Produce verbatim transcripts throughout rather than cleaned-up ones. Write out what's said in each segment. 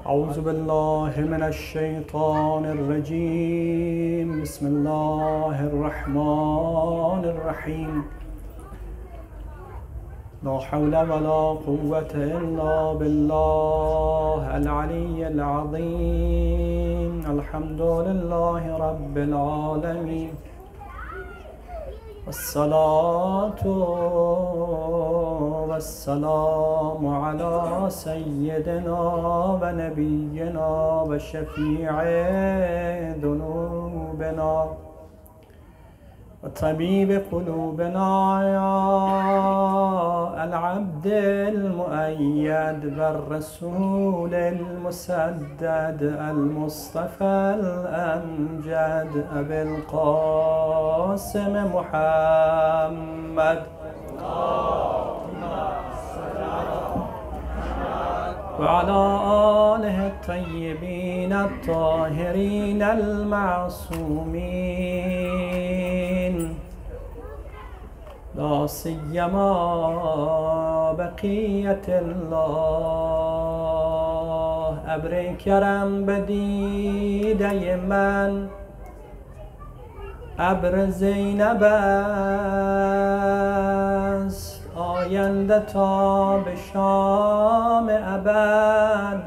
أعوذ بالله من الشيطان الرجيم. بسم الله الرحمن الرحيم. لا حول ولا قوة إلا بالله العلي العظيم. الحمد لله رب العالمين، والصلاة والسلام على سيدنا ونبينا وشفيع ذنوبنا وطبيب قلوبنا يا العبد المؤيد والرسول المسدد المصطفى الأمجد أبي القاسم محمد وعلى آله الطيبين الطاهرين المعصومين، لا سيما بقية الله. ابر کرم بدیده من ابر زینب است، آینده تا به شام ابد.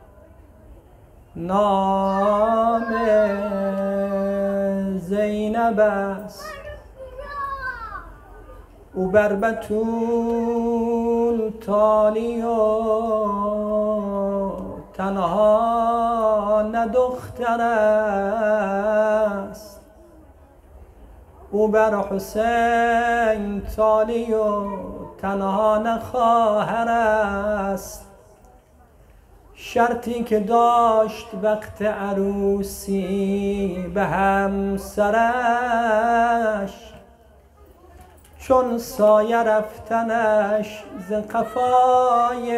نام زینب است او بر بتول تالی و تنها نه دختر است، او بر حسین تالی و تنها نه خواهر است. شرطی که داشت وقت عروسی به همسرش، چون سایه رفتنش ز قفای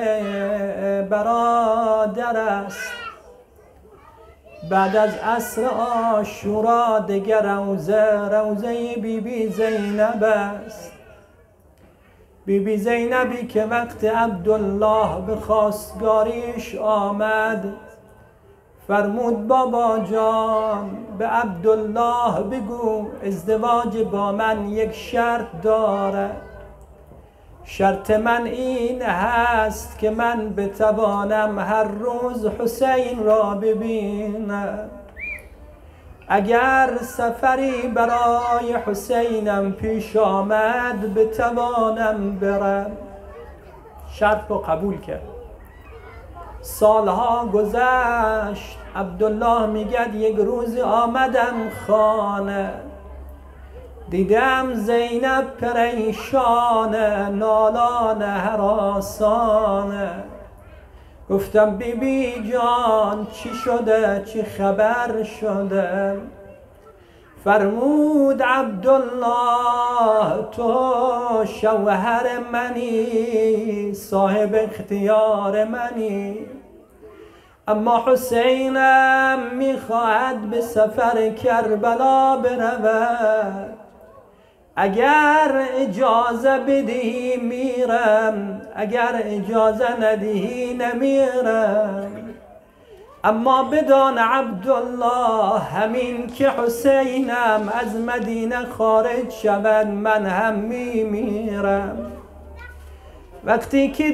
برادر است. بعد از عصر عاشورا دگر روزه روزه بی بی زینب است. بی بی زینبی که وقت عبدالله به خواستگاریش آمد، فرمود بابا جان به عبدالله بگو ازدواج با من یک شرط داره. شرط من این هست که من بتوانم هر روز حسین را ببینم. اگر سفری برای حسینم پیش آمد بتوانم برم. شرط رو قبول کرد. سالها گذشت. عبدالله میگد یک روز آمدم خانه، دیدم زینب پریشانه نالان هراسانه. گفتم بی بی جان چی شده چی خبر شده؟ فرمود عبدالله تو شوهر منی، صاحب اختیار منی، اما حسینم میخواهد به سفر کربلا برود. اگر اجازه بدهی میرم، اگر اجازه ندهی نمیرم. اما بدان عبدالله همین که حسینم از مدینه خارج شود من هم میمیرم. وقتی که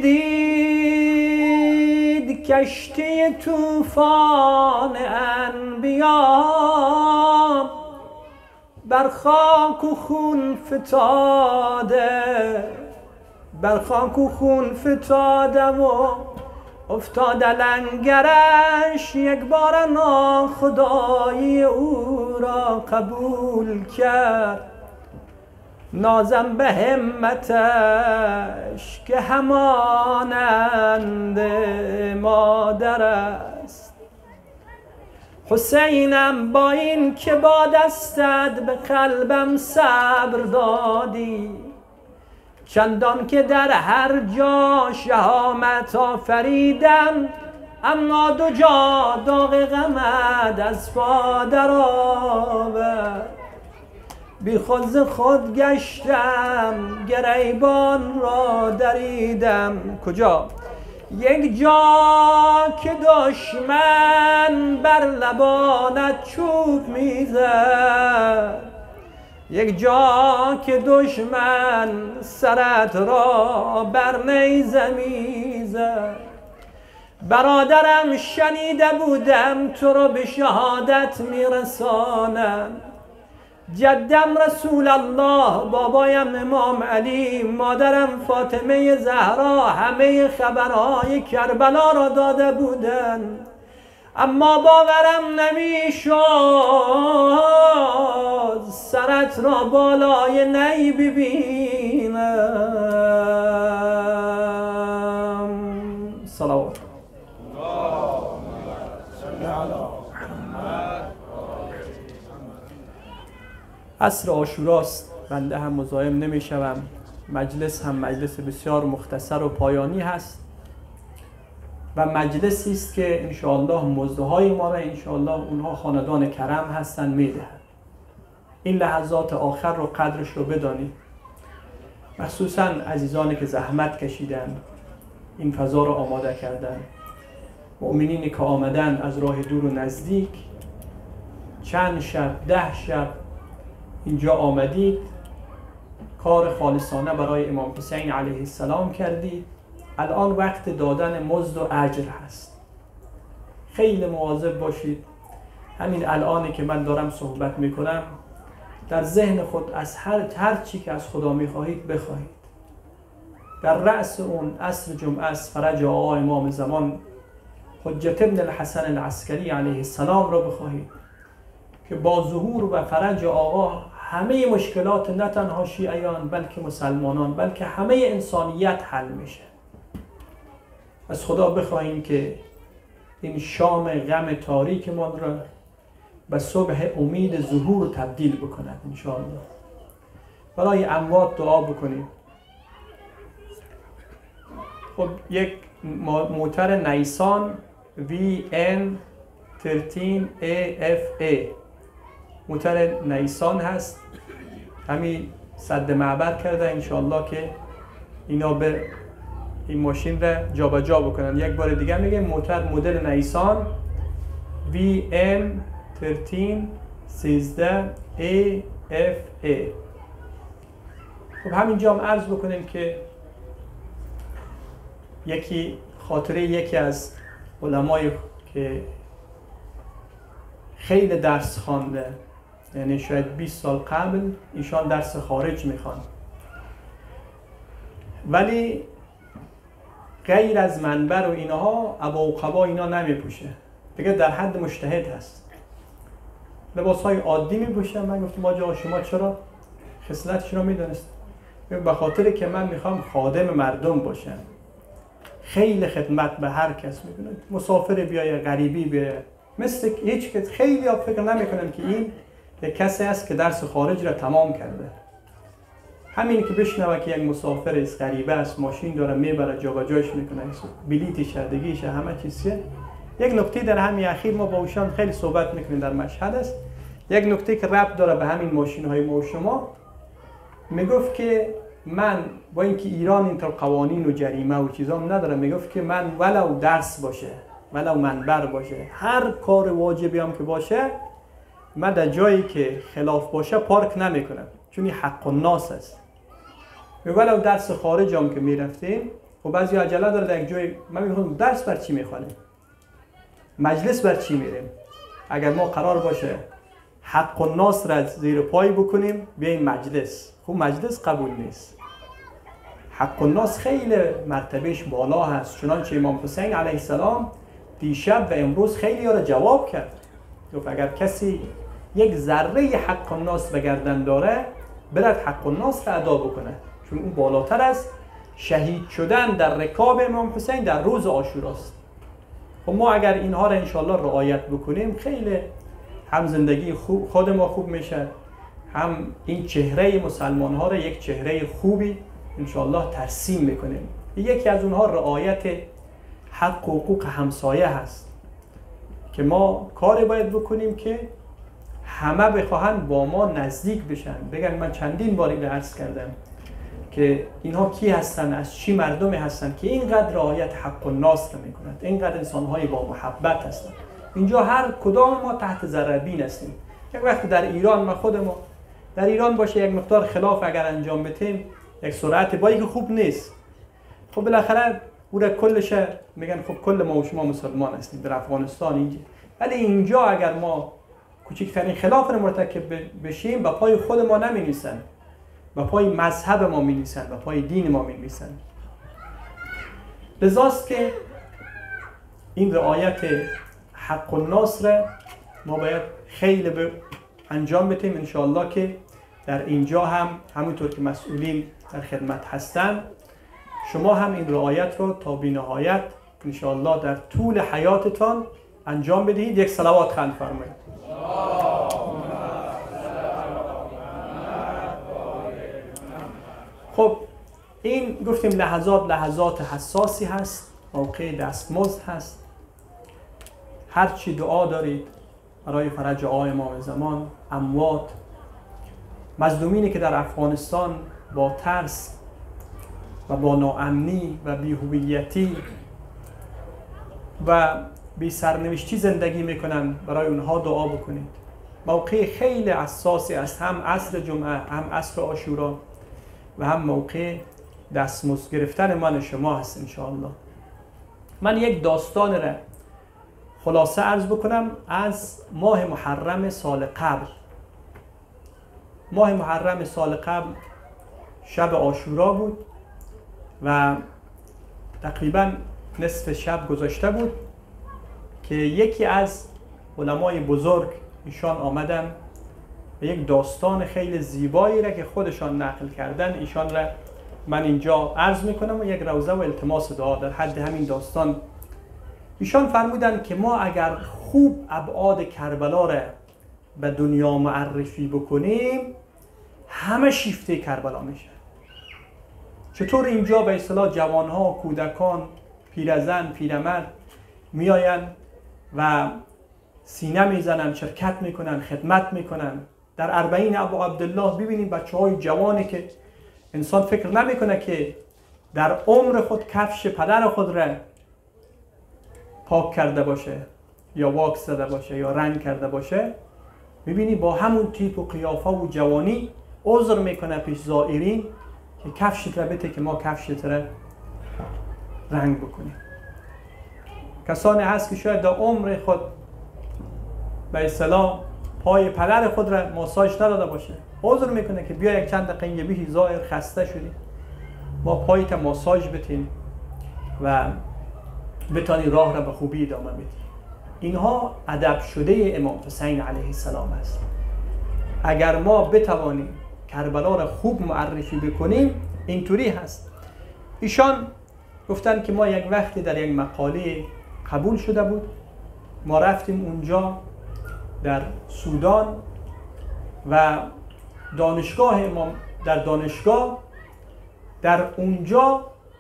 دید کشتی طوفان انبیا بر خاک و خون فتاده، بر خاک و خون فتاده و افتاده لنگرش، یک بار ناخدایی او را قبول کرد. نازم به همتش که همانند مادر است. حسینم با این که با دستت به قلبم صبر دادی، چندان که در هر جا شهامت آفریدم، اما دو جا داغ غمت از پا در آورد. بی خود ز خود گشتم، گریبان را دریدم. کجا؟ یک جا که دشمن بر لبانت چوب میزد، یک جا که دشمن سرت را بر نیزه میزد. برادرم شنیده بودم تو رو به شهادت میرسانم. جدم رسول الله، بابایم امام علی، مادرم فاطمه زهرا همه خبرهای کربلا را داده بودند، اما باورم نمیشد سرت را بالای نی ببینم. صلوات عصر عاشوراست، بنده هم مزاحم نمیشوم. مجلس هم مجلس بسیار مختصر و پایانی هست و مجلسی است که انشاءالله مزدهای ما را انشاءالله اونها خاندان کرم هستن میدهند. این لحظات آخر رو قدرش رو بدانید، مخصوصا عزیزانی که زحمت کشیدن، این فضا رو آماده کردن، مؤمنینی که آمدن از راه دور و نزدیک، چند شب ده شب اینجا آمدید، کار خالصانه برای امام حسین علیه السلام کردید. الان وقت دادن مزد و اجر هست. خیلی مواظب باشید. همین الانی که من دارم صحبت میکنم در ذهن خود از هر هر چی که از خدا میخواهید بخواهید. در رأس اون عصر جمعه است، فرج آقا امام زمان حجت ابن الحسن العسکری علیه السلام را بخواهید که با ظهور و فرج آقا همه مشکلات نه تنها شیعیان بلکه مسلمانان بلکه همه انسانیت حل میشه. از خدا بخواهیم که این شام غم تاریک ما را به صبح امید ظهور تبدیل بکند انشاءالله. برای اموات دعا بکنیم. خب یک موتر نیسان وی ان سیزده ای اف ای موتر نیسان هست، همین سد معبر کرده انشاءالله که اینا به این ماشین را جابجا جا بکنن. یک بار دیگه میگه موتر مدل نیسان وی ام سیزده ای اف ای. خب همینجا هم عرض بکنیم که یکی خاطره یکی از علمای که خیلی درس خوانده، یعنی شاید بیست سال قبل ایشان درس خارج میخوان، ولی غیر از منبر و اینها عبا و قبا اینا نمیپوشه، دیگه در حد مجتهد هست، لباس های عادی میپوشه. من گفتم آجا شما چرا خصلتش رو میدونست؟ به خاطر که من میخوام خادم مردم باشم، خیلی خدمت به هر کس میکنه، مسافر بیایه غریبی بیایه، مثل هیچ کس. خیلی ها فکر نمیکنن که این یک کسی است که درس خارج را تمام کرده. همین که بشنوه که یک مسافر است، غریبه است، ماشین داره میبره جابجاش میکنه، بلیط شدگیش همه چیزه. یک نکته در همین اخیر ما با اوشان خیلی صحبت میکنیم در مشهد است، یک نکته که ربط داره به همین ماشین های ما و شما. میگفت که من با اینکه ایران اینطور قوانین و جریمه و چیزام نداره، میگفت که من ولو درس باشه ولو منبر باشه، هر کار واجبی هم که باشه، من در جایی که خلاف باشه پارک نمیکنم، چون این حق الناس است. ولو درس خارج هم که میرفتیم و بعضی عجله داره در یک جای، من میگم درس بر چی میخوانیم، مجلس بر چی میریم؟ اگر ما قرار باشه حق الناس را زیر پای بکنیم بیایم مجلس، خب مجلس قبول نیست. حق الناس خیلی مرتبهش بالا هست، چنانچه امام حسین علیه السلام دیشب و امروز خیلی ها را جواب کرد. گفت اگر کسی یک ذره حق الناس به گردن داره برد حق الناس را ادا بکنه، چون اون بالاتر از شهید شدن در رکاب امام حسین در روز عاشوراست. خب ما اگر اینها را انشاءالله رعایت بکنیم خیلی هم زندگی خوب خود ما خوب میشه، هم این چهره مسلمان ها را یک چهره خوبی انشاءالله ترسیم میکنیم. یکی از اونها رعایت حق و حقوق همسایه هست که ما کاری باید بکنیم که همه بخواهن با ما نزدیک بشن. بگن من چندین بار این عرض کردم که اینها کی هستن، از چی مردمی هستن که اینقدر رعایت حق الناس را میکنند، اینقدر انسانهای با محبت هستند. اینجا هر کدام ما تحت ذره بین هستیم. یک وقت در ایران ما خود ما در ایران باشه یک مقدار خلاف اگر انجام بدیم، یک سرعت بایی که خوب نیست، خب بالاخره او را کلش میگن خب کل ما و شما مسلمان هستیم در افغانستان اینجا. ولی اینجا اگر ما کوچکترین خلاف را مرتکب بشیم، با پای خود ما نمی‌نویسن، با پای مذهب ما می‌نویسن، با پای دین ما می‌نویسن. لذاست که این رعایت حق الناس را ما باید خیلی به انجام بدیم. انشاءالله که در اینجا هم همونطور که مسئولین در خدمت هستن، شما هم این رعایت رو تا بی‌نهایت انشاءالله در طول حیاتتان انجام بدهید. یک صلوات خواند فرمایید. خب این گفتیم لحظات لحظات حساسی هست، موقع دستمزد هست. هر چی دعا دارید برای فرج آقای امام زمان، اموات، مظلومینی که در افغانستان با ترس و با ناامنی و بی‌هویتی و بی سرنوشتی زندگی میکنن، برای اونها دعا بکنید. موقع خیلی حساسی است، هم عصر جمعه، هم عصر عاشورا و هم موقع دستمزد گرفتن من شما هست انشاءالله. من یک داستان را خلاصه عرض بکنم از ماه محرم سال قبل. ماه محرم سال قبل شب عاشورا بود و تقریبا نصف شب گذشته بود که یکی از علمای بزرگ ایشان آمدن و یک داستان خیلی زیبایی را که خودشان نقل کردن ایشان را من اینجا عرض میکنم و یک روزه و التماس دعا در حد همین داستان. ایشان فرمودن که ما اگر خوب ابعاد کربلا را به دنیا معرفی بکنیم، همه شیفته کربلا میشه. چطور اینجا به اصطلاح جوانها، کودکان، پیرزن، پیرمرد میآین و سینه میزنن، شرکت میکنن، خدمت میکنن. در اربعین ابو عبدالله ببینید بچه های جوانی که انسان فکر نمیکنه که در عمر خود کفش پدر خود را پاک کرده باشه یا واکس زده باشه یا رنگ کرده باشه، میبینی با همون تیپ و قیافه و جوانی عذر میکنه پیش زائرین که کفشت را بده که ما کفشت را رنگ بکنیم. کسانی هست که شاید در عمر خود به اصطلاح پای پدر خود را ماساژ نداده باشه، عذر میکنه که بیا یک چند دقیقه بیهی زائر خسته شدی، ما پایت ماساژ بتیم و بتانی راه را به خوبی ادامه بدی. اینها ادب شده امام حسین علیه السلام است. اگر ما بتوانیم کربلا را خوب معرفی بکنیم اینطوری هست. ایشان گفتن که ما یک وقتی در یک مقاله قبول شده بود، ما رفتیم اونجا در سودان و دانشگاه امام در دانشگاه در اونجا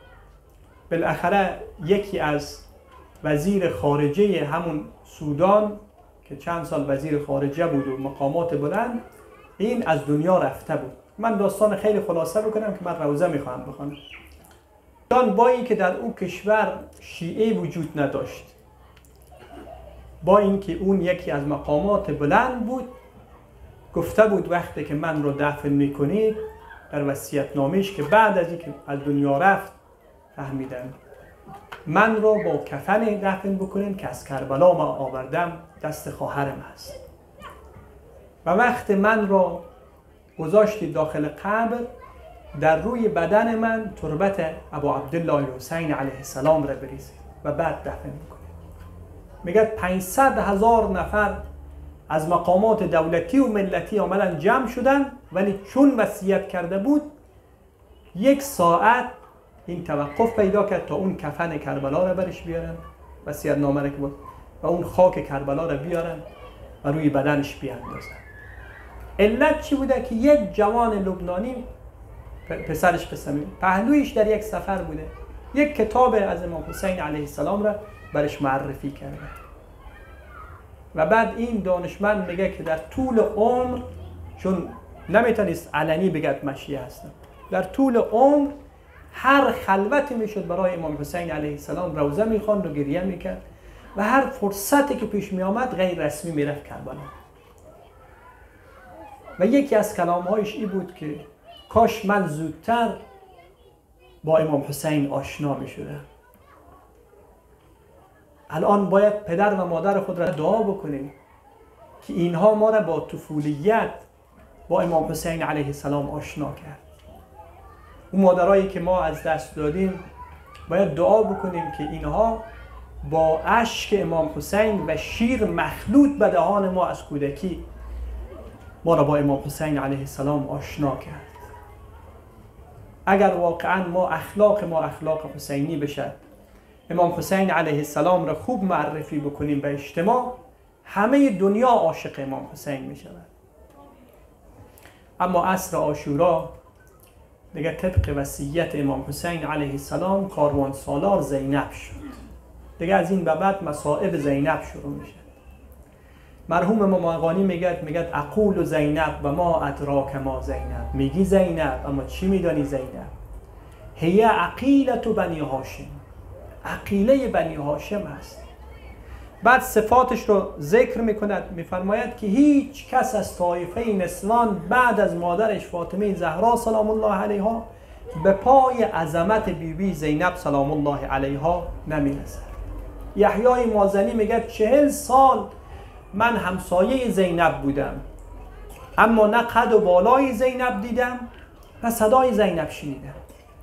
بالاخره یکی از وزیر خارجه همون سودان که چند سال وزیر خارجه بود و مقامات بلند، این از دنیا رفته بود. من داستان خیلی خلاصه بکنم که من روزه میخوام بخونم. سودان با این که در اون کشور شیعه وجود نداشت، با اینکه اون یکی از مقامات بلند بود، گفته بود وقتی که من رو دفن میکنید در وصیت‌نامه‌اش که بعد از اینکه از دنیا رفت فهمیدم من رو با کفن دفن بکنین که از کربلا ما آوردم دست خواهرم هست. و وقت من رو گذاشتید داخل قبر، در روی بدن من تربت ابو عبدالله حسین علیه السلام را بریزید و بعد دفن بکنید. میگه پانصد هزار نفر از مقامات دولتی و ملتی عملا جمع شدن، ولی چون وصیت کرده بود یک ساعت این توقف پیدا کرد تا اون کفن کربلا را برش بیارن، وصیت نامه را که بود، و اون خاک کربلا را بیارن و روی بدنش بیاندازن. علت چی بوده؟ که یک جوان لبنانی پسرش قسمی پهلویش در یک سفر بوده، یک کتاب از امام حسین علیه السلام را برش معرفی کرده و بعد این دانشمند میگه که در طول عمر چون نمیتونست علنی بگه من شیعه هستم، در طول عمر هر خلوتی میشد برای امام حسین علیه السلام روزه میخواند و گریه میکرد و هر فرصتی که پیش میآمد غیر رسمی میرفت کربلا. و یکی از کلامهایش این بود که کاش من زودتر با امام حسین آشنا میشدم. الان باید پدر و مادر خود را دعا بکنیم که اینها ما را با طفولیت با امام حسین علیه السلام آشنا کرد. اون مادرایی که ما از دست دادیم باید دعا بکنیم که اینها با اشک امام حسین و شیر مخلوط به دهان ما از کودکی ما را با امام حسین علیه السلام آشنا کرد. اگر واقعا ما اخلاق ما اخلاق حسینی بشد، امام حسین علیه السلام را خوب معرفی بکنیم به اجتماع، همه دنیا عاشق امام حسین می شود. اما عصر عاشورا دیگه طبق وصیت امام حسین علیه السلام کاروان سالار زینب شد. دیگه از این به بعد مصائب زینب شروع میشه. مرحوم امام افغانی میگه میگه اقول زینب و ما ادراک ما زینب، میگی زینب اما چی میدانی زینب؟ هی عقیله بنی هاشم، عقیله بنی هاشم است. بعد صفاتش رو ذکر میکند، میفرماید که هیچ کس از طایفه نسوان بعد از مادرش فاطمه زهرا سلام الله علیها به پای عظمت بیبی بی زینب سلام الله علیها نمیرسد. یحیای مازنی میگه چهل سال من همسایه زینب بودم، اما نه قد و بالای زینب دیدم نه صدای زینب شنیدم.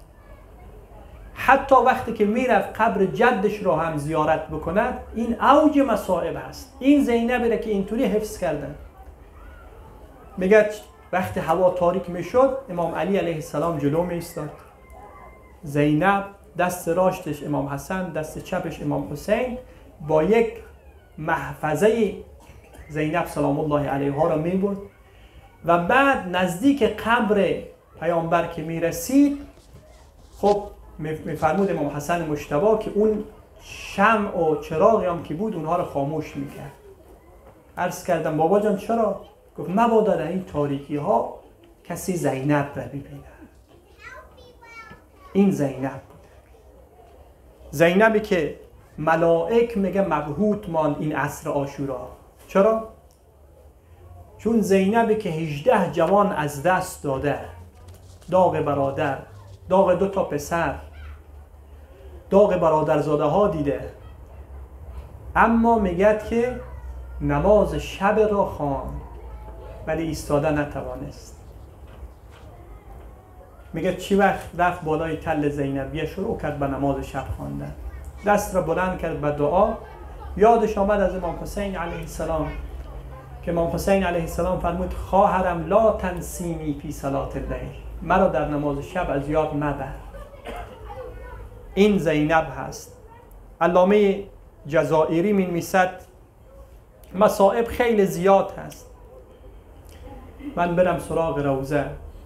حتی وقتی که میرفت قبر جدش رو هم زیارت بکند، این اوج مصائب هست. این زینبی را که اینطوری حفظ کردن، میگه وقتی هوا تاریک میشد امام علی علیه السلام جلو میایستاد، زینب دست راستش امام حسن، دست چپش امام حسین، با یک محفظه زینب سلام الله علیها را میبرد و بعد نزدیک قبر پیامبر که میرسید، خب میفرمود امام حسن مجتبی که اون شمع و چراغی هم که بود اونها رو خاموش میکرد. عرض کردم بابا جان چرا؟ گفت مبادا در این تاریکی ها کسی زینب را ببینه. این زینب بود، زینبی که ملائک میگه مبهوت ماند این عصر عاشورا. چرا؟ چون زینبی که هجده جوان از دست داده، داغ برادر، داغ دو تا پسر، داغ برادرزاده ها دیده، اما میگه که نماز شب را خواند ولی ایستاده نتوانست. میگه چی وقت رفت بالای تل زینبیه شروع کرد به نماز شب خواندن، دست را بلند کرد به دعا. یادش آمد از امام حسین علیه السلام که امام حسین علیه السلام فرمود خواهرم لا تنسینی فی صلاة اللیل، مرا در نماز شب از یاد مبر. این زینب هست. علامه جزائری می‌نویسد مصائب خیلی زیاد هست. من برم سراغ روزه.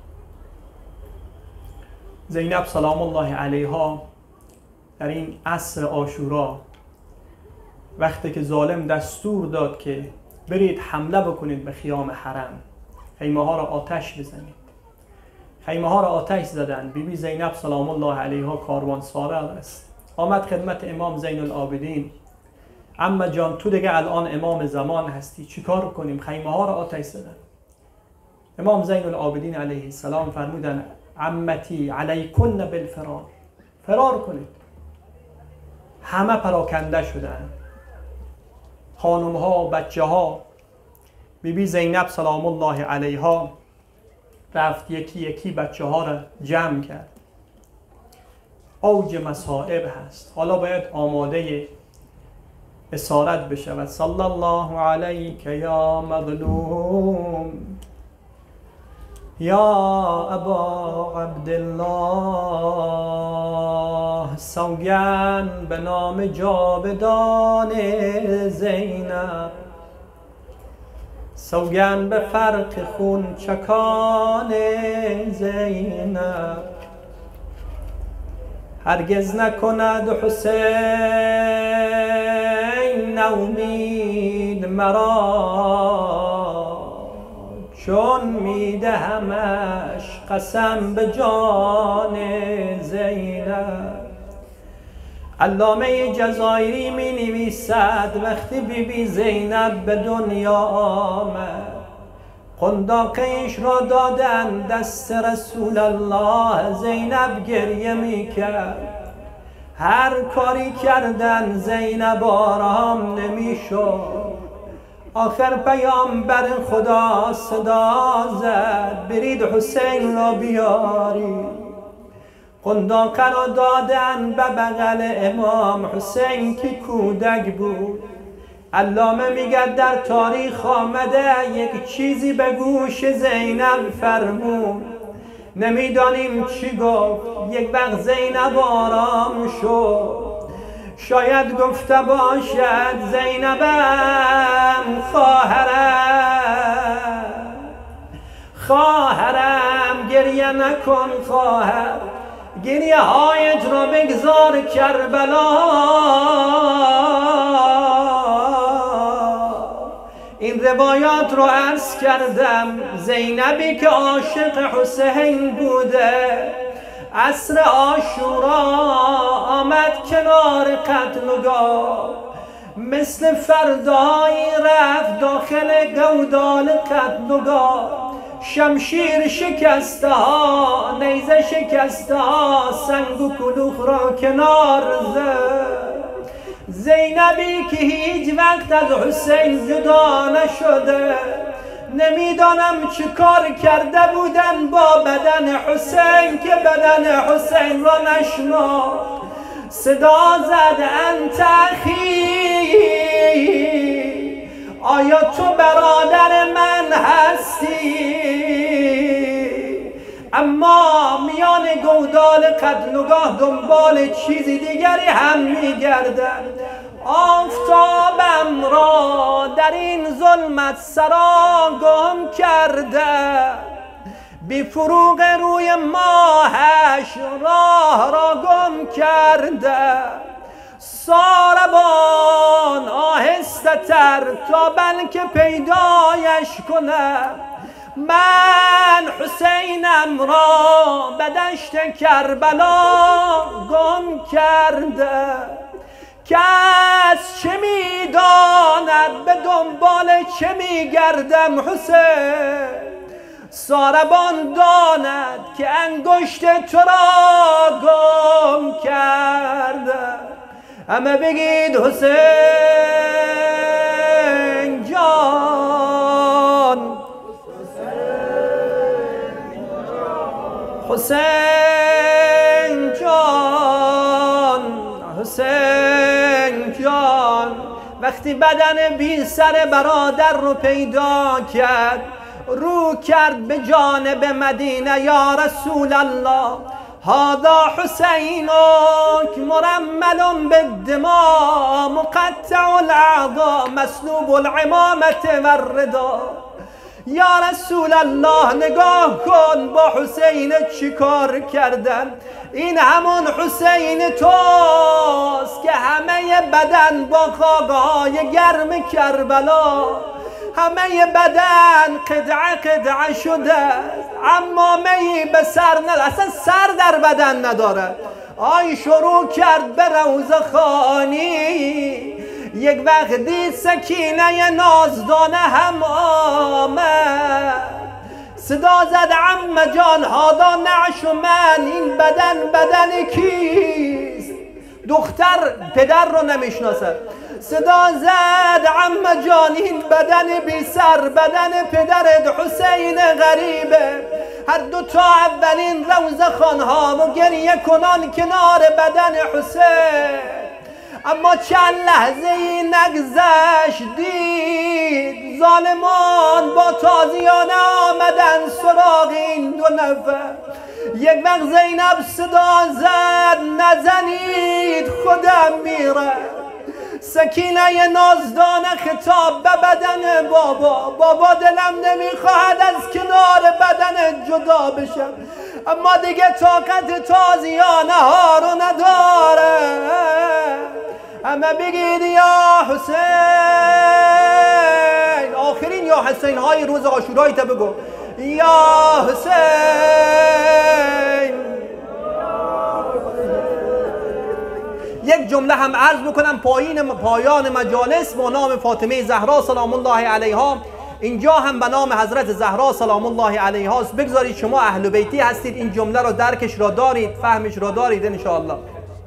زینب سلام الله علیها در این عصر عاشورا وقتی که ظالم دستور داد که برید حمله بکنید به خیام حرم، خیمه ها را آتش بزنید، خیمه ها را آتش زدن. بیبی بی زینب سلام الله علیها کاروان سالار است، آمد خدمت امام زین العابدین. اما جان تو دیگه الان امام زمان هستی، چیکار کنیم؟ خیمه ها را آتش زدن. امام زین العابدین علیه السلام فرمودن عمتی علیکن بالفرار، فرار کنید. همه پراکنده شدن، خانم ها، بچه ها. بیبی بی زینب سلام الله علیها رفت یکی یکی بچه ها را جمع کرد. اوج مصائب هست. حالا باید آماده اسارت بشود. صلی الله علیک یا مظلوم یا ابا عبدالله، سوگن به نام جاودان زینب، سوگن به فرق خون چکان زینب، هرگز نکند حسین امید مرا، چون میدهمش قسم به جان زینب. علامه جزایری می نویسد وقتی بی بی زینب به دنیا آمد، قنداقش را دادن دست رسول الله، زینب گریه می کرد. هر کاری کردن زینب آرام نمی شد. آخر پیامبر خدا صدا زد برید حسین را بیارید. قنداقه را دادن به بغل امام حسین که کودک بود. علامه میگه در تاریخ آمده یک چیزی به گوش زینب فرمود، نمیدانیم چی گفت. یک وقت زینب آرام شد، شاید گفته باشد زینبم خواهرم خواهرم گریه نکن خواهر، گریه هایت را بگذار کربلا. این روایات رو عرض کردم. زینبی که عاشق حسین بوده، عصر عاشورا آمد کنار قتلگاه، مثل فردایی رفت داخل گودال قتلگاه. شمشیر شکسته ها، نیزه شکسته ها، سنگ و کلوخ را کنار زد. زینبی که هیچ وقت از حسین جدا نشده، نمیدانم چه کار کرده بودن با بدن حسین که بدن حسین را نشناخت. صدا زد انت اخی، آیا تو برادر من هستی؟ اما میان گودال قتلگاه دنبال چیزی دیگری هم میگردن. آفتابم را در این ظلمت سرا گم کرده، بی فروغ روی ماهش راه را گم کرده. ساربان آهسته تر تا بلکه پیدایش کنم، من حسینم را به دشت کربلا گم کرده. کس چه میداند به دنبال چه میگردم حسین؟ ساربان داند که انگشت تو را گم کرده. همه بگید حسین جان، حسین جان، حسین جان. وقتی بدن بی سر برادر رو پیدا کرد، رو کرد به جانب مدینه. یا رسول الله، هذا حسینک مرمل بالدماء مقطع الاعضاء مسلوب العمامة والرداء. یا رسول الله نگاه کن با حسین چی کار کردن. این همون حسین توست که همه بدن با خاک‌های گرم کربلا، همه بدن قطعه قطعه شده، اما می به سر نداره، اصلا سر در بدن نداره. آی شروع کرد به روزه خوانی. یک وقت دید سکینه نازدانه هم آمد، صدا زد عمه جان هادا نعش من، این بدن بدن کیست؟ دختر پدر رو نمیشناسد. صدا زد عمه جان این بدن بی سر بدن پدرت حسین غریبه. هر دو تا اولین روزه خانها و گریه کنان کنار بدن حسین. اما چند لحظه ای نگذشت، دید ظالمان با تازیانه آمدن سراغ این دو نفر. یک وقت زینب صدا زد نزنید خودم میره. سکینه نازدانه خطاب به بدن بابا، بابا دلم نمیخواهد از کنار بدن جدا بشم، اما دیگه طاقت تازیانه ها رو نداره. همه بگید یا حسین، آخرین یا حسین های روز عاشورایی تا بگو یا حسین. یک جمله هم عرض بکنم پایین پایان مجالس با نام فاطمه زهرا سلام الله علیها. اینجا هم به نام حضرت زهرا سلام الله علیها است. بگذارید شما اهل بیتی هستید، این جمله را درکش را دارید، فهمش را دارید انشاءالله.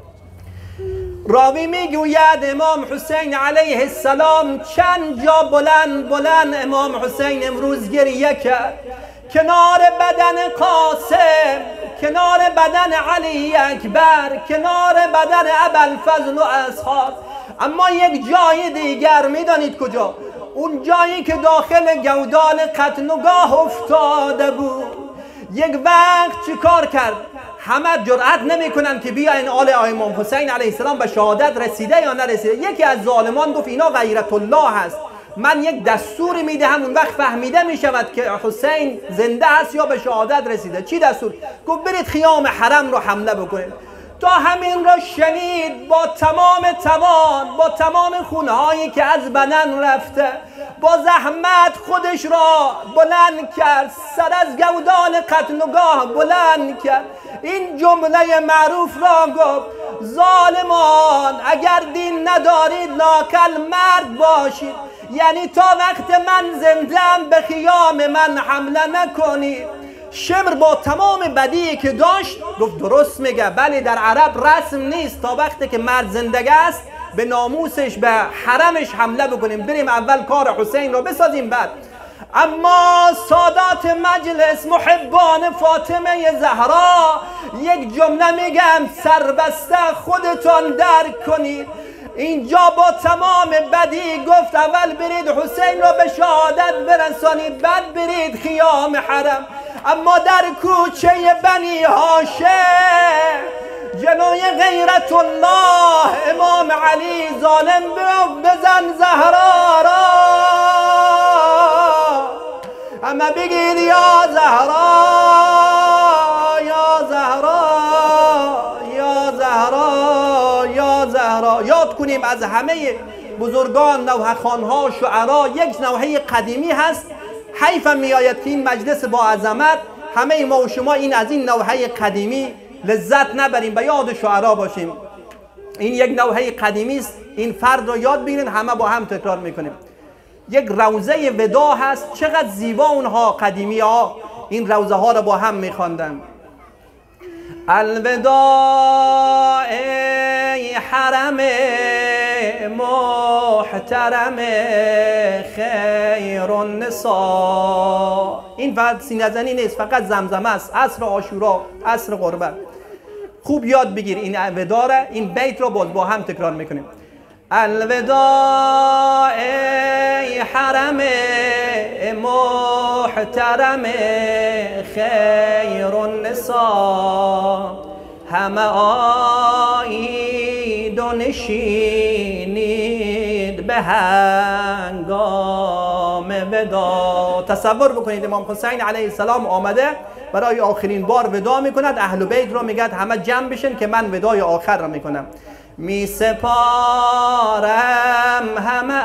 راوی میگوید امام حسین علیه السلام چند جا بلند بلند امام حسین امروز گریه کرد، کنار بدن قاسم، کنار بدن علی اکبر، کنار بدن ابوالفضل و اصحاب. اما یک جای دیگر میدانید کجا؟ اون جایی که داخل گودال قتلگاه افتاده بود. یک وقت چی کار کرد؟ همه جرأت نمیکنن که بیاین آل امام حسین علیه السلام به شهادت رسیده یا نرسیده. یکی از ظالمان گفت اینا غیرت الله هست، من یک دستوری میدهم اون وقت فهمیده میشود که حسین زنده است یا به شهادت رسیده. چی دستور؟ گفت برید خیام حرم رو حمله بکنید. تا همین را شنید با تمام توان، با تمام خونهایی که از بدن رفته، با زحمت خودش را بلند کرد، سر از گودال قتلگاه بلند کرد، این جمله معروف را گفت ظالمان اگر دین ندارید لااقل مرد باشید، یعنی تا وقت من زندم به خیام من حمله نکنید. شمر با تمام بدی که داشت گفت درست میگه، بله در عرب رسم نیست تا وقتی که مرد زندگی است به ناموسش به حرمش حمله بکنیم، بریم اول کار حسین رو بسازیم بعد. اما سادات مجلس محبان فاطمه زهرا یک جمله میگم سربسته خودتان درک کنید. اینجا با تمام بدی گفت اول برید حسین را به شهادت برسانید بعد برید خیام حرم. اما در کوچه بنی هاشم جلوی غیرت الله امام علی ظالم بزن زهرا را، اما بگید یا زهرا یا زهرا یا زهرا یا زهرا. یاد کنیم از همه بزرگان نوحه‌خوان‌ها شعرا یک نوحه قدیمی هست. حیفم میآید که این مجلس با عظمت همه ما و شما این از این نوحه قدیمی لذت نبریم، به یاد شعرا باشیم. این یک نوحه قدیمی است، این فرد رو یاد بگیرین، همه با هم تکرار میکنیم. یک روضه ودا هست، چقدر زیبا اونها قدیمی ها این روضه ها رو با هم میخواندن. الوداع ای حرم محترم خیر النساء. این فقط سینه زنی نیست، فقط زمزمه است، عصر عاشورا، عصر قربت. خوب یاد بگیر این وداع، این بیت رو باز با هم تکرار میکنیم. الوداع ای حرم محترم خیر النساء، همه آیید و نشینید به هنگام ودا. تصور بکنید امام حسین علیه السلام آمده برای آخرین بار ودا میکند، اهل بیت رو میگه همه جمع بشن که من ودای آخر رو میکنم. می سپارم همه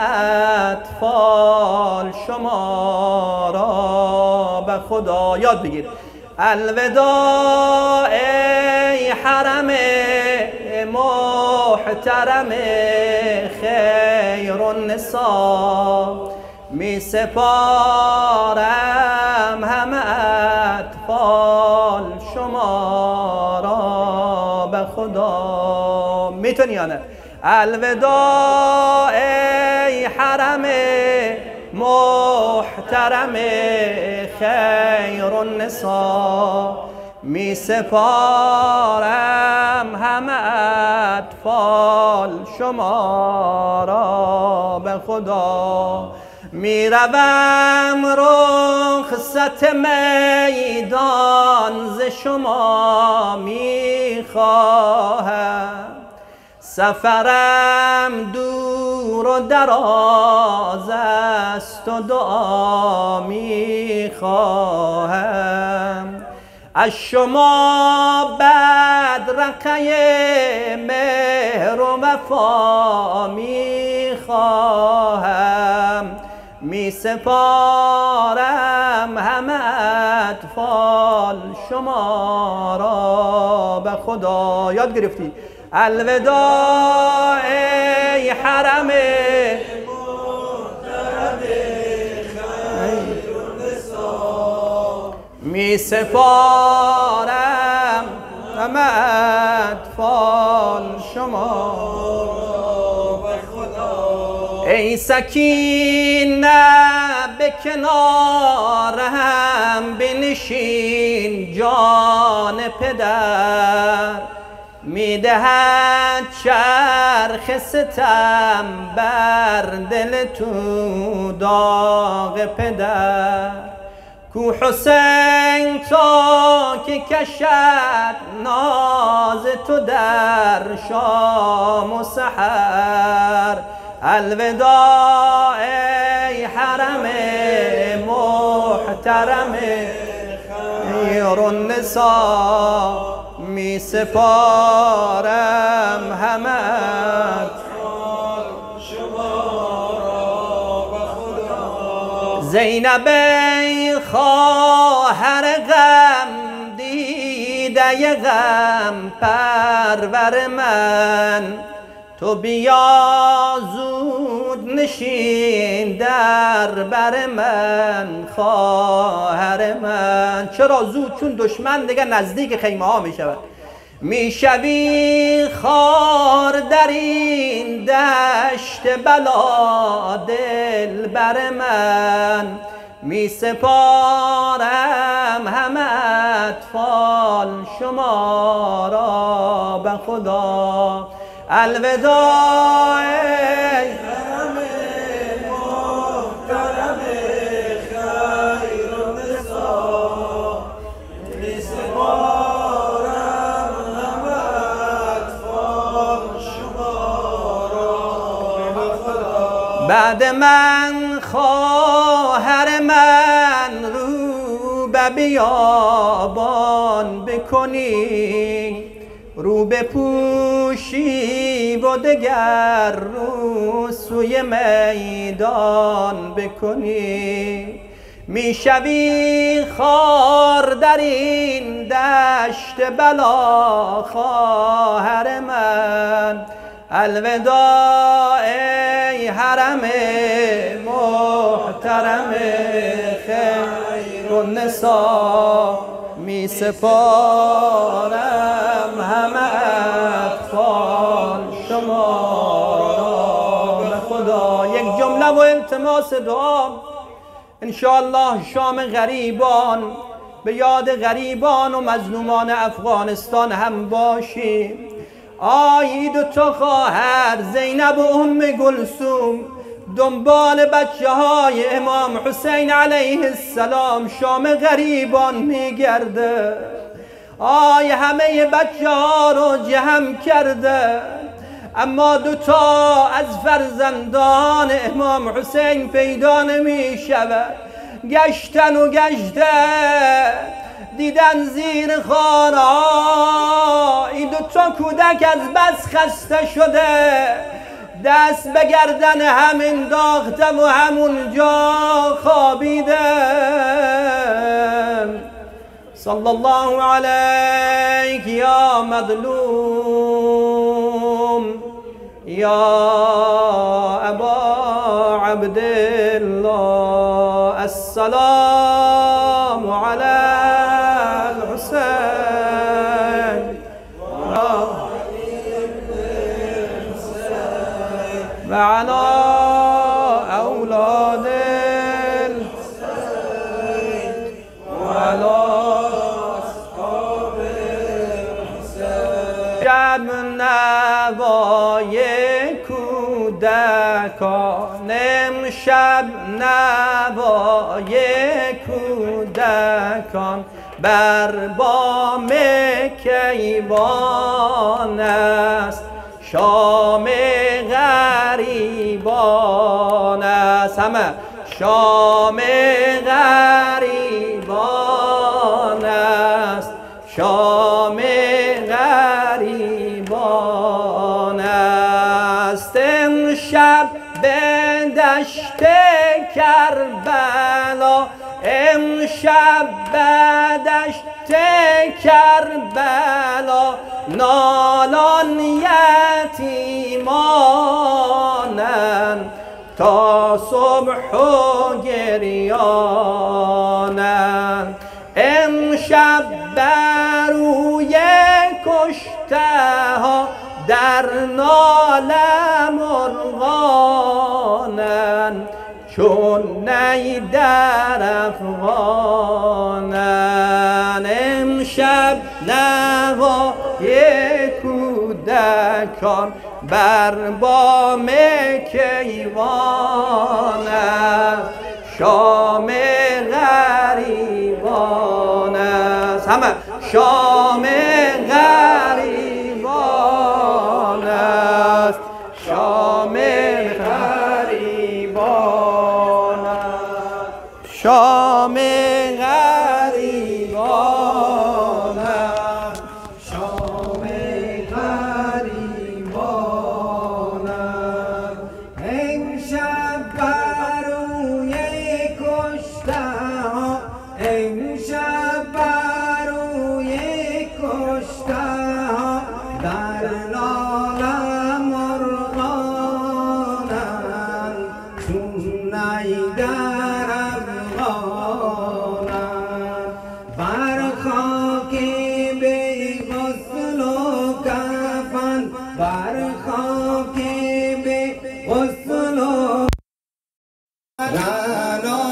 اطفال شما را به خدا. یاد بگیر الوداع ای حرم محترم خیر النساء، می سپارم همه اطفال شما را به خدا. میتونی یا نه؟ الوداع ای حرم محترم خیر النساء، می سپارم همه اطفال شما را به خدا. می روم رخصت میدان ز شما می خواهم، سفرم دور و دراز است و دعا می خواهم. از شما بدرقه مهر و وفا می خواهم، می سپارم همه اطفال شما را به خدا. یاد گرفتی؟ الوداع ای حرم می سپارم همه اطفال شما به خدا. ای سکینه به کنارم بنشین، جان پدر میدهد چرخ ستم بر دل تو داغ پدر. کو حسین تا که کشد ناز تو در شام و سحر. الوداع ای حرم محترم خیر النساء، می سپارم همه زینب ای خواهر غم دیده غم پرور من، تو بیا زود نشین در بر من خواهر من. چرا زود؟ چون دشمن دیگه نزدیک خیمه ها می شود. می شوی خار در این دشت بلا دل بر من، می سپارم همه اطفال شما را به خدا. الوداع ای حرم محترم خیر النساء، می سپارم همه اطفال شما را به خدا. بعد من خواهر من رو به بیابان بکنی، رو بپوشی و دگر رو سوی میدان بکنی. میشوی خار در این دشت بلا خواهر من. الوداع ای حرم محترم خیر النساء، می سپارم همه اطفال شما را به خدا. یک جمله و التماس دعا. انشاءالله شام غریبان به یاد غریبان و مظلومان افغانستان هم باشیم. آی دو تا خواهر زینب و ام گلثوم دنبال بچه های امام حسین علیه السلام شام غریبان میگرده. آی همه بچه ها رو جمع کرده، اما دوتا از فرزندان امام حسین پیدا نمی شود. گشتن و گشته دیدن زیر خارا این دوتا کودک از بس خسته شده، دست به گردن هم انداختم و همونجا خوابیدم. صلی الله علیک یا مظلوم یا ابا عبدالله، السلام علی الحسین و علی اولاد الحسین و علی اصحاب الحسین. شب نوای کودکان، امشب نوای کودکان بر بام کیوان است، شام غریبان است. همه شام غریبان است، شام غریبان است. امشب به دشت کربلا امشب به دشت کربلا نالان یتیمانن تا صبح و گریانن امشب بر روی کشته ها در ناله مرغانن چون نی در افغانن امشب نوای کودکان بر بام کیوان است شام غریبان است همه شام غریبان است شام غریبان است شام غریبان است شام غریبان است امشب بر روی کشته ها امشب بر روی کشته ها در لاله مرغانند چون نی در افغانند بر خاک بی غسل و کفن بر خاک بی غسل و رنا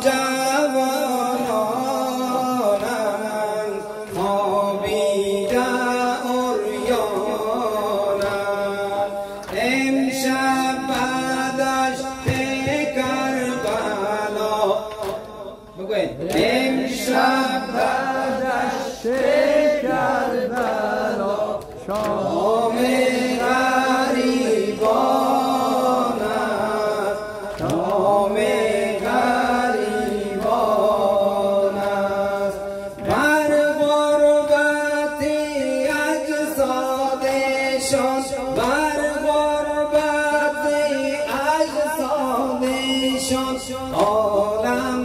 جوانانند خوابیده عریانند امشب به دشت کربلا بگوید امشب به دشت کربلا شام غریبان است شام غریبان است بر غربت اجسادشان بر غربت اجسادشان عالم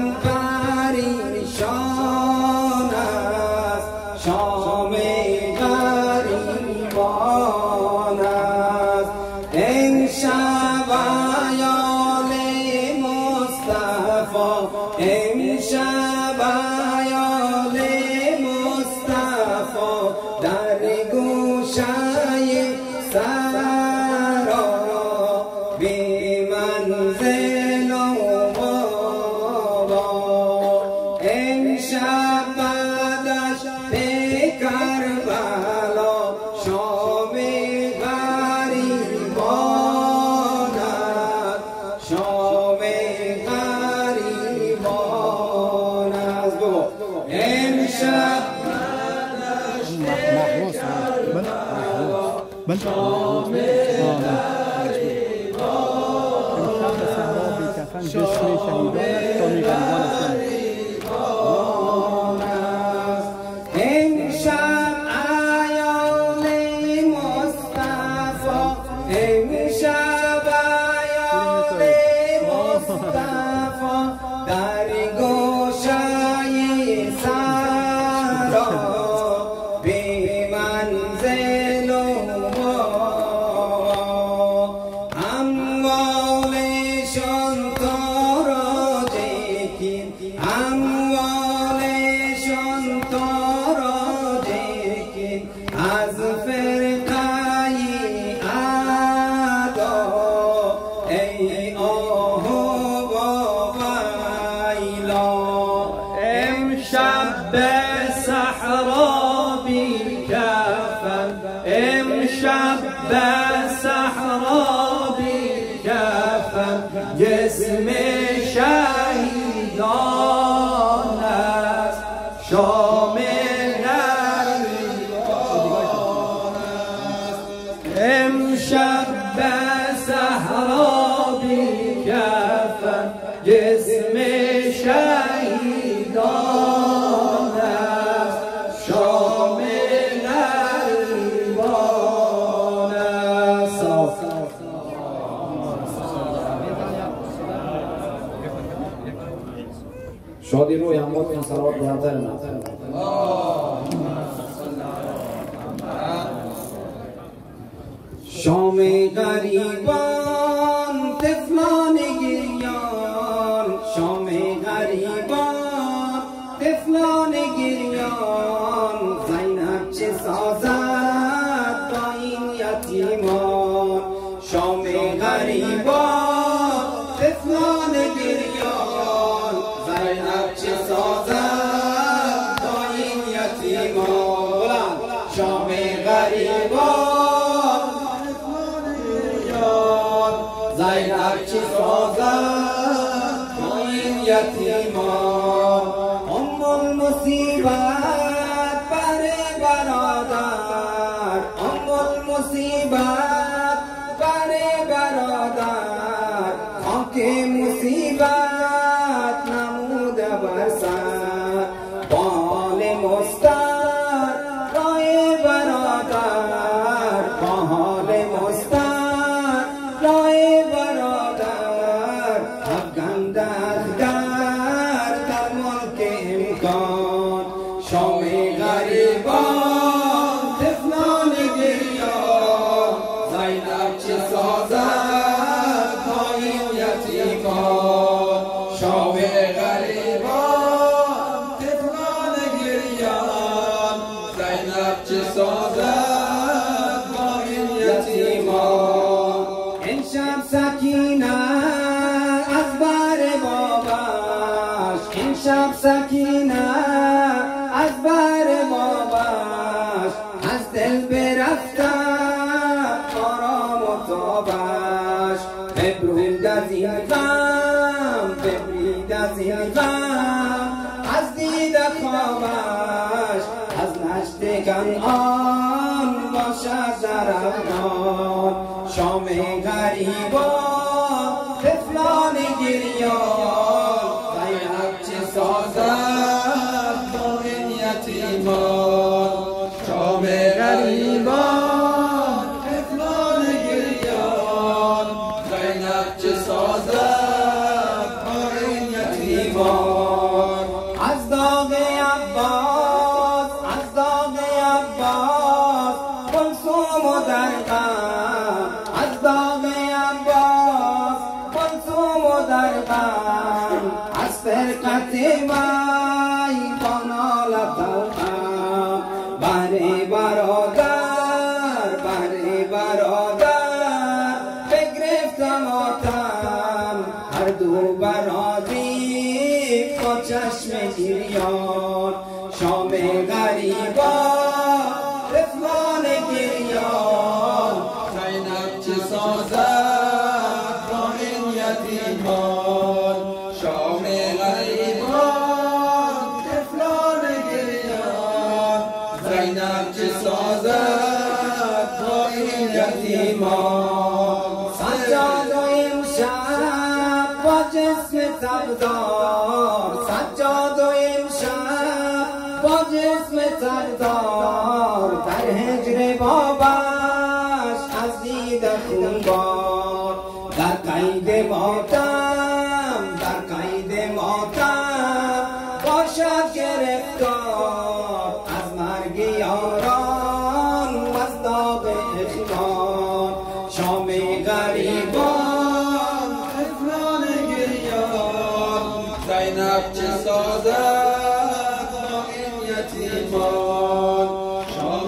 پریشان است شام غریبان است امشب ایال مصطفی امشب ایال مصطفی در گوشه سرا بی منزل و بابا امشب به دشت کربلا شام غریبان است شام غریبان است بگو امشب محروس بل بل شام امشب به صحرا بی کفن جسم شهیدان تا میغریبان است امشب ایال مصطفی امشب ایال مصطفی در گوشه سرا بی منزل و اموالشان تاراج کین اموالشان تاراج کین از فرقه اعدا ای آه با ویلا امشب به صحرا بی کفن امشب به صحرا بی کفن جسم شهیدان است شام غریبان است امشب به صحرا بی کفن جسم شهیدان است شام غریبان است شادی روی همراه کن صلوات بلندتر نفر شام غریبان طفلان گریان شام غریبان طفلان گریان زینب چه سازد با این یتیمان شام غریبان طفلان گریان زینب چه سازد با این یتیمان شام غریبان زینب چه سازد با این یتیمان ام المصیبت بر برادر ام المصیبت بر برادر خاک مصیبت نموده بر سر بال مستر رای برادر بال مستر رای برادر افغان دست در در ملک امکان شام غریبان طفلان گریان زینب چه سازد با این یتیمان شام غریبان طفلان گریان زینب چه سازد با این یتیمان امشب سکینه از بر باباش امشب سکینه از بر باباش از دل برفته آرام و تابش ببرید از این غم ببرید از این غم از دید خوابش از نشتگان آن باشد در افغان شام غریبان طفلان گریان زینب چه سازد با این یتیمان شام غریبان طفلان گریان زینب چه سازد با این یتیمان از داغ عباس از داغ عباس کلثوم و در غم از داغ عباس کلثوم و در غم از فرقت وی با نالت الغم بر برادر بر برادر بگرفتم آتم هر دو برادری با چشم گریان شام غریبان طفلان گریان زینب چه سازد با این یتیمان شام غریبان طفلان گریان زینب چه سازد با این یتیمان سجاد و امشب با جسم تبدار سجاد و امشب با جسم تبدار در هجر بابش از دید خونبار در قید ماتم در قید ماتم باشد گرفتار از مرگ یاران و از داغ اخوان شام غریبان طفلان گریان زینب چه سازد با این یتیمان شام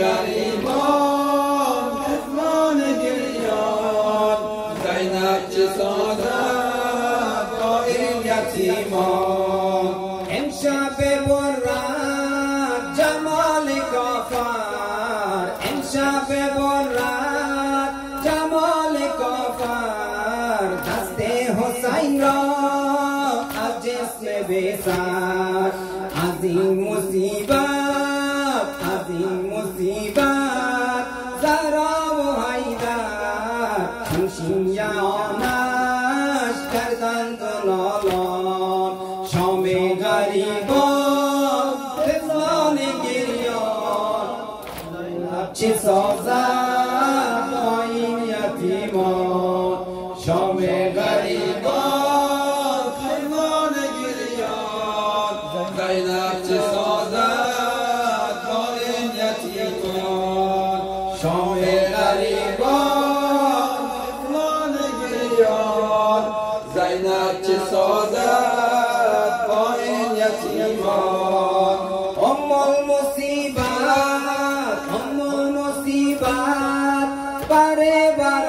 غریبان طفلان گریان زینب چه سازد با این یتیمان امشب برد جمال کافر امشب برد جمال کافر دست حسین را از جسم بسر از این مصیبت از این مصیبت زهرا و حیدر همشین یانش کردند و نالان شام غریبان طفلان گریان چه سازد با این یتیمان شام غریبان طفلان گریان چه سازد با این یتیمان ام المصیبت ام المصیبت بر بر